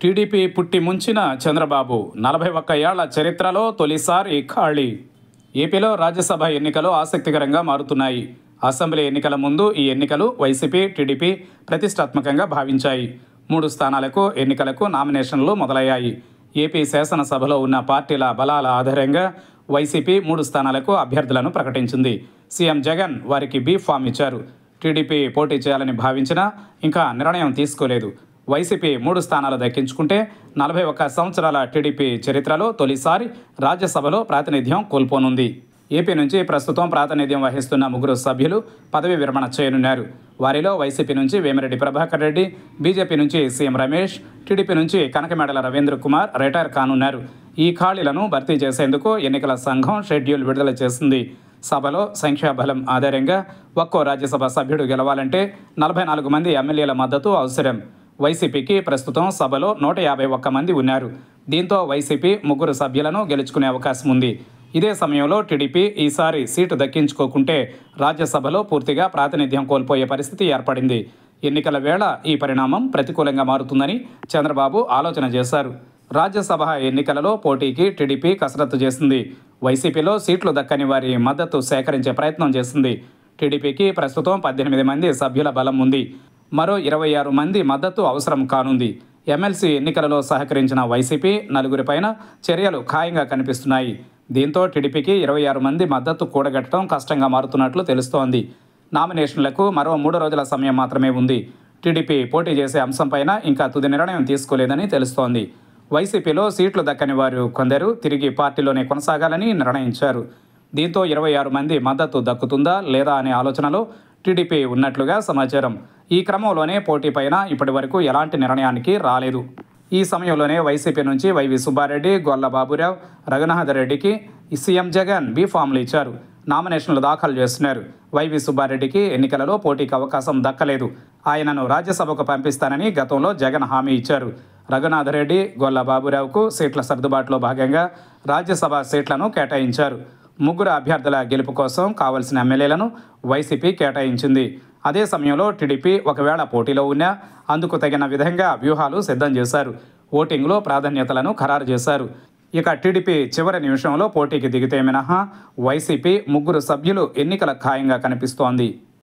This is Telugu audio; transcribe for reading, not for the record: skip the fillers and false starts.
టీడీపీ పుట్టి ముంచిన చంద్రబాబు 41 ఏళ్ల చరిత్రలో తొలిసారి ఖాళీ. ఏపీలో రాజ్యసభ ఎన్నికలు ఆసక్తికరంగా మారుతున్నాయి. అసెంబ్లీ ఎన్నికల ముందు ఈ ఎన్నికలు వైసీపీ, టీడీపీ ప్రతిష్టాత్మకంగా భావించాయి. 3 స్థానాలకు ఎన్నికలకు నామినేషన్లు మొదలయ్యాయి. ఏపీ శాసనసభలో ఉన్న పార్టీల బలాల ఆధారంగా వైసీపీ 3 స్థానాలకు అభ్యర్థులను ప్రకటించింది. సీఎం జగన్ వారికి బీ ఫామ్ ఇచ్చారు. టీడీపీ పోటీ చేయాలని భావించినా ఇంకా నిర్ణయం తీసుకోలేదు. వైసీపీ 3 స్థానాలు దక్కించుకుంటే 41 సంవత్సరాల టీడీపీ చరిత్రలో తొలిసారి రాజ్యసభలో ప్రాతినిధ్యం కోల్పోనుంది. ఏపీ నుంచి ప్రస్తుతం ప్రాతినిధ్యం వహిస్తున్న 3 సభ్యులు పదవి విరమణ చేయనున్నారు. వారిలో వైసీపీ నుంచి వేమిరెడ్డి ప్రభాకర్ రెడ్డి, బీజేపీ నుంచి సీఎం రమేష్, టీడీపీ నుంచి కనకమేడల రవీంద్ర కుమార్ రిటైర్ కానున్నారు. ఈ ఖాళీలను భర్తీ చేసేందుకు ఎన్నికల సంఘం షెడ్యూల్ విడుదల చేసింది. సభలో సంఖ్యాబలం ఆధారంగా ఒక్కో రాజ్యసభ సభ్యుడు గెలవాలంటే 44 మంది ఎమ్మెల్యేల మద్దతు అవసరం. వైసీపీకి ప్రస్తుతం సభలో 151 మంది ఉన్నారు. దీంతో వైసీపీ 3 సభ్యులను గెలుచుకునే అవకాశం ఉంది. ఇదే సమయంలో టీడీపీ ఈసారి సీటు దక్కించుకోకుంటే రాజ్యసభలో పూర్తిగా ప్రాతినిధ్యం కోల్పోయే పరిస్థితి ఏర్పడింది. ఎన్నికల వేళ ఈ పరిణామం ప్రతికూలంగా మారుతుందని చంద్రబాబు ఆలోచన చేశారు. రాజ్యసభ ఎన్నికలలో పోటీకి టీడీపీ కసరత్తు చేసింది. వైసీపీలో సీట్లు దక్కని వారి మద్దతు సేకరించే ప్రయత్నం చేసింది. టీడీపీకి ప్రస్తుతం 18 మంది సభ్యుల బలం ఉంది. మరో 26 మంది మద్దతు అవసరం కానుంది. ఎమ్మెల్సీ ఎన్నికలలో సహకరించిన వైసీపీ 4 పైన చర్యలు ఖాయంగా కనిపిస్తున్నాయి. దీంతో టీడీపీకి 26 మంది మద్దతు కూడగట్టడం కష్టంగా మారుతున్నట్లు తెలుస్తోంది. నామినేషన్లకు మరో 3 రోజుల సమయం మాత్రమే ఉంది. టీడీపీ పోటీ చేసే అంశంపైన ఇంకా తుది నిర్ణయం తీసుకోలేదని తెలుస్తోంది. వైసీపీలో సీట్లు దక్కని వారు కొందరు తిరిగి పార్టీలోనే కొనసాగాలని నిర్ణయించారు. దీంతో 26 మంది మద్దతు దక్కుతుందా లేదా అనే ఆలోచనలో టీడీపీ ఉన్నట్లుగా సమాచారం. ఈ క్రమంలోనే పోటీపైన ఇప్పటివరకు ఎలాంటి నిర్ణయానికి రాలేదు. ఈ సమయంలోనే వైసీపీ నుంచి వైవి సుబ్బారెడ్డి, గొల్ల బాబురావు, రఘునాథ్ రెడ్డికి సీఎం జగన్ బీ ఫామ్లు ఇచ్చారు. నామినేషన్లు దాఖలు చేస్తున్నారు. వైవి సుబ్బారెడ్డికి ఎన్నికలలో పోటీకి అవకాశం దక్కలేదు. ఆయనను రాజ్యసభకు పంపిస్తానని గతంలో జగన్ హామీ ఇచ్చారు. రఘునాథ్ రెడ్డి, గొల్ల బాబురావుకు సీట్ల సర్దుబాటులో భాగంగా రాజ్యసభ సీట్లను కేటాయించారు. 3 అభ్యర్థుల గెలుపు కోసం కావలసిన ఎమ్మెల్యేలను వైసీపీ కేటాయించింది. అదే సమయంలో టీడీపీ ఒకవేళ పోటీలో ఉన్నా అందుకు తగిన విధంగా వ్యూహాలు సిద్ధం చేశారు. ఓటింగ్లో ప్రాధాన్యతలను ఖరారు చేశారు. ఇక టీడీపీ చివరి నిమిషంలో పోటీకి దిగితే మినహా వైసీపీ 3 సభ్యులు ఎన్నికల ఖాయంగా కనిపిస్తోంది.